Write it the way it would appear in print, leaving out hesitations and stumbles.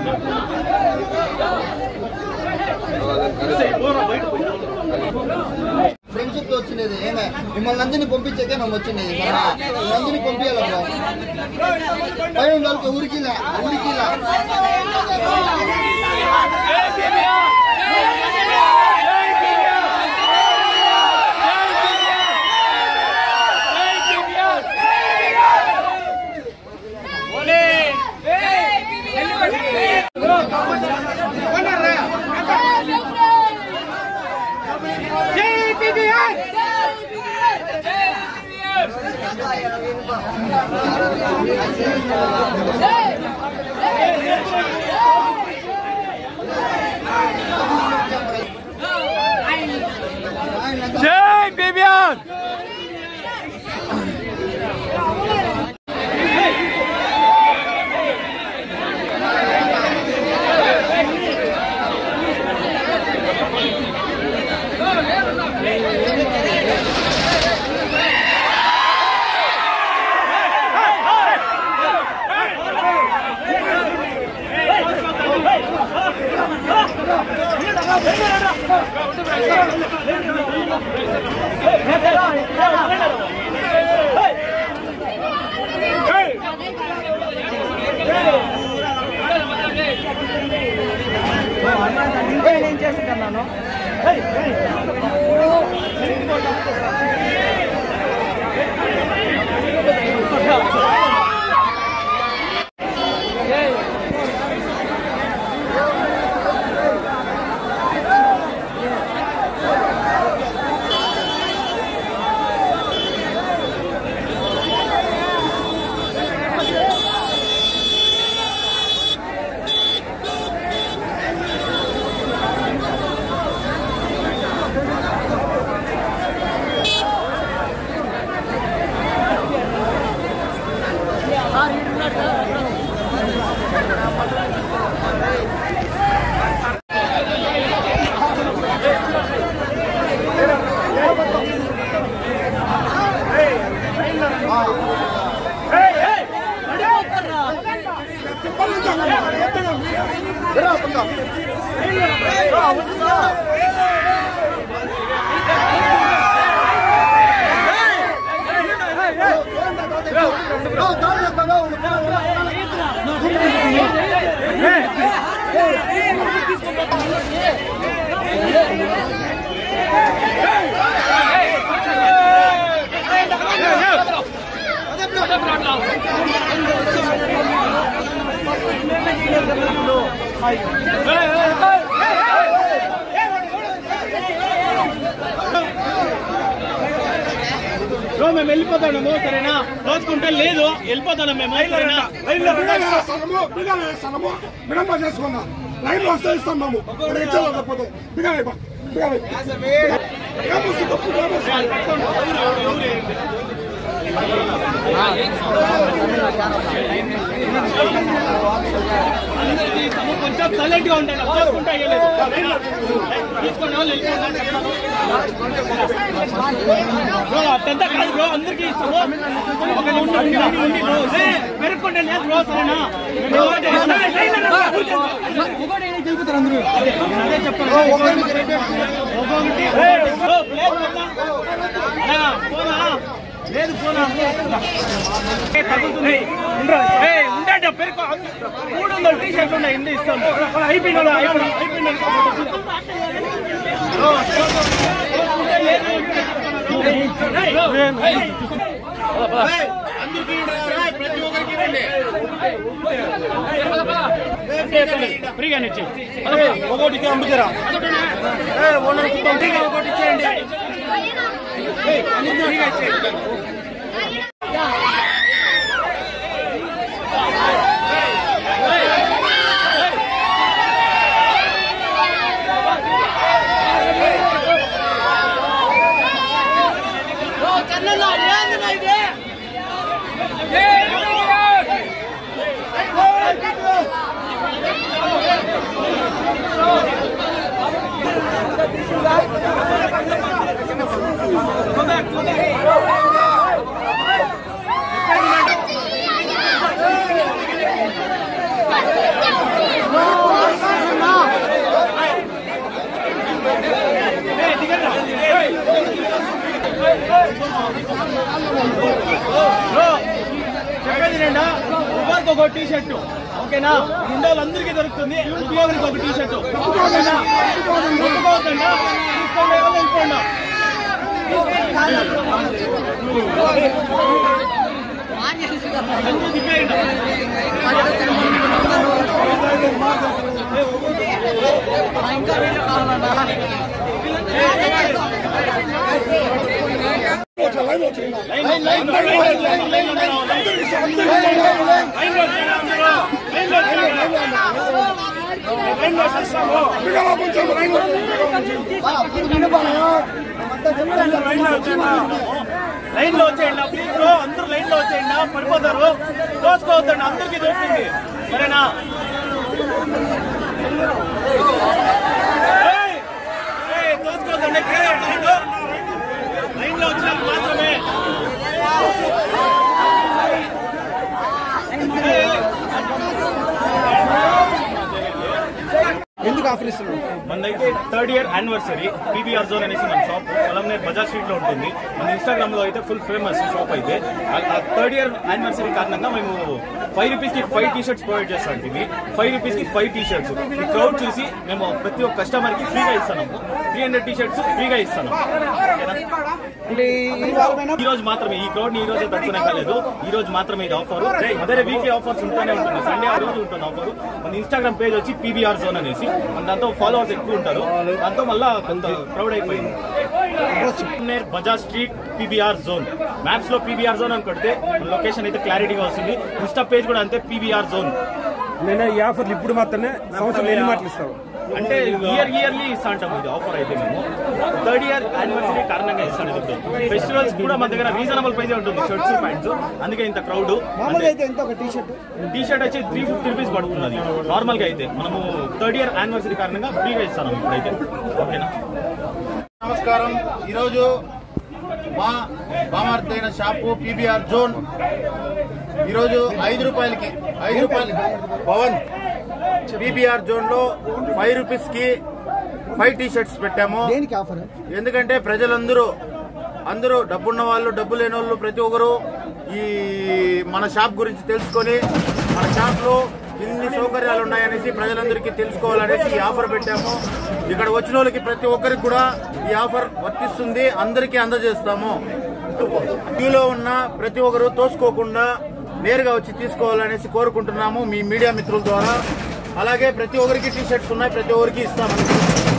Friendship వచ్చినది ఏమే మిమ్మల్ని అందరినీ పంపించాకే మేము వచ్చినది అందరినీ పంపించాలి పై ఉండాలి ఉరికిలా जय बेबियान మేము వెళ్ళిపోతాము సరేనా దోచుకుంటే లేదు వెళ్ళిపోతాను మేము విడంబ చేసుకుందాం లైన్ లో వస్తే ఇస్తాం మేము ఇచ్చలేకపోతే కొంచెం సైలెంట్ గా ఉంటాను దోచుకుంటా తీసుకునే వాళ్ళు అట్టంతా కాదు బ్రో అందరికి ఇస్తాము పెరుక్కుంటే లేదు బ్రో సరేనా తెలుపుతారు అందరూ అదే చెప్పాను లేదు పోనా తగ్గుతుంది ఉండే పెరుకు 300 టీ షర్ట్లు ఉన్నాయి ఇందు ఇస్తాం అయిపోయిన ఫ్రీగానే ఒకటికి అమ్ముతారా ఒకటి ఇచ్చేయండి Go back. అందరికి ఒక టీ షర్ట్, ఓకేనా? ఉండే వాళ్ళందరికీ దొరుకుతుంది. ఉద్యోగులకు ఒక టీ షర్ట్, ఓకేనా? ఒప్పుకోవద్దండి, తీసుకోండి, వెళ్ళిపోండి. లైన్ లో వచ్చేయండి ప్లీజ్ బ్రో, అందరూ లైన్ లో వచ్చేయండి, పడిపోతారు. దోసుకోవద్దండి, అందరికీ దొరుకుతుంది, సరేనా? దోసుకోవద్దండి, లైన్ లో వచ్చిన మాత్రమే. ఎందుకు ఆఫర్ ఇస్తున్నాం? మనదైతే 3rd year anniversary PBR zone అనేసి మన షాప్ పొలంనేర్ బజార్ స్ట్రీట్ లో ఉంటుంది. మన ఇన్స్టాగ్రామ్ లో అయితే ఫుల్ ఫేమస్ షాప్ అయితే. 3rd year యానివర్సరీ కారణంగా మేము 5 రూపీస్ కి 5 టీ షర్ట్స్ ప్రొవైడ్ చేస్తాం. ఇది 5 రూపీస్ కి 5 టీ షర్ట్స్. ఈ క్రౌడ్ చూసి మేము ప్రతి ఒక్క కస్టమర్ కి ఫ్రీగా ఇస్తాము. 300 టీ షర్ట్స్ ఫ్రీగా ఇస్తాను. ఈ రోజు మాత్రమే, ఈ క్రౌడ్ ని ఈ రోజే పెట్టుకునే కాలేదు, ఈ రోజు మాత్రమే ఇది ఆఫర్. అదే వీక్లీ ఆఫర్స్ ఉంటూనే ఉంటుంది, సండే ఆ రోజు ఉంటుంది ఆఫర్. మన ఇన్స్టాగ్రామ్ పేజ్ వచ్చి పీబీఆర్ జోన్ అనేసి, మన దాంతో ఫాలోవర్స్ ఎక్కువ ఉంటారు, దాంతో మళ్ళా కొంత క్రౌడ్ అయిపోయింది. బజార్ స్ట్రీట్ పీబీఆర్ జోన్, మ్యాప్స్ లో పీబీఆర్ జోన్ అని కొడితే లొకేషన్ అయితే క్లారిటీగా వస్తుంది. ఇన్స్టా పేజ్ కూడా అంతే పీబీఆర్ జోన్. నేను ఈ ఆఫర్లు ఇప్పుడు మాత్రమే సంవత్సరం ఎన్ని మాటలు ఇస్తావు అంటే ఇయర్లీ ఇస్తా అంటాం. ఇది ఆఫర్ అయితే మేము 3rd year యానివర్సరీ కారణంగా ఇస్తాను. ఇప్పుడు ఫెస్టివల్స్ కూడా మన దగ్గర రీజనబుల్ ప్రైస్ ఉంటుంది, షర్ట్స్ ప్యాంట్స్, అందుకే ఇంత క్రౌడ్. టీ షర్ట్ వచ్చి 350 రూపీస్ పడుతున్నది నార్మల్ గా అయితే. మనము 3rd year యానివర్సరీ కారణంగా ఫ్రీగా ఇస్తాను ఇప్పుడైతే, ఓకేనా? నమస్కారం. ఈరోజు మా బామార్తైన షాపు పీబీఆర్ జోన్ ఈరోజు 5 రూపాయలకి పవన్ పీబీఆర్ జోన్ లో 5 రూపీస్ కి 5 టీ షర్ట్స్ పెట్టాము. ఎందుకంటే ప్రజలందరూ డబ్బున్న వాళ్ళు, డబ్బు లేని వాళ్ళు ప్రతి ఒక్కరు ఈ మన షాప్ గురించి తెలుసుకొని మన షాప్ లో ఇన్ని సౌకర్యాలు ఉన్నాయనేసి ప్రజలందరికీ తెలుసుకోవాలనేసి ఈ ఆఫర్ పెట్టాము. ఇక్కడ వచ్చిన వాళ్ళకి ప్రతి ఒక్కరికి కూడా ఈ ఆఫర్ వర్తిస్తుంది, అందరికీ అందజేస్తాము. క్యూలో ఉన్న ప్రతి ఒక్కరు తోసుకోకుండా నేరుగా వచ్చి తీసుకోవాలనేసి కోరుకుంటున్నాము మీ మీడియా మిత్రుల ద్వారా. అలాగే ప్రతి ఒక్కరికి టీ షర్ట్స్ ఉన్నాయి, ప్రతి ఒక్కరికి ఇస్తామని.